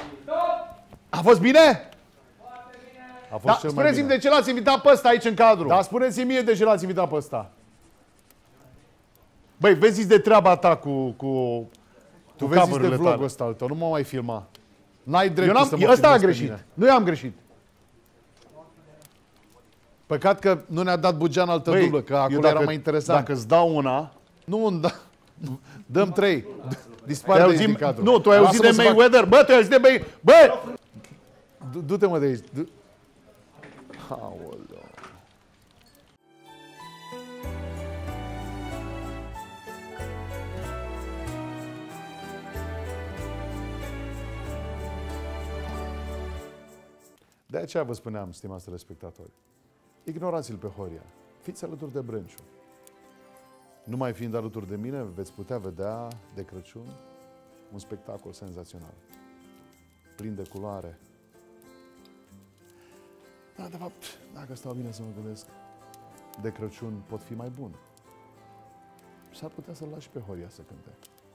A fost bine? A fost Da, cel mai spuneți-mi bine. de ce l-ați invitat pe ăsta aici în cadru. Da, spuneți-mi mie de ce l-ați invitat pe ăsta. Băi, vezi de treaba ta cu Tu vezi de cover-urile vlogul tale. ăsta al tău, nu mă mai filma. N-ai Eu dreptul să mă ăsta a filmezi pe greșit. mine. Nu eu am greșit. Păcat că nu ne-a dat Bugean altă dublă, că acolo era mai interesant. Dacă îți dau una... Nu, da. Dăm 3. Te-ai Dispare de aici auzit, din cadru. nu, tu ai auzit de Lasă-mă să fac- Mayweather? Bă, tu ai auzit de Mayweather? Bă! Du-te mă de aici. Aoleu. De aceea vă spuneam, stimați telespectatori, ignorați-l pe Horia. Fiți alături de Brânciu. Numai fiind alături de mine, veți putea vedea de Crăciun un spectacol senzațional. Plin de culoare. Da, de fapt, dacă stau bine să mă gândesc, de Crăciun pot fi mai bun. S-ar putea să-l lași pe Horia să cânte.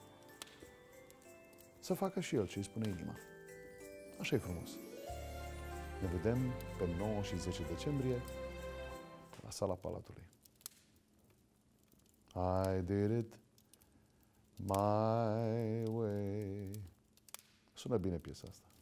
Să facă și el ce îi spune inima. Așa e frumos. Ne vedem pe 9 și 10 decembrie la Sala Palatului. I did it my way. Sună bine piesa asta.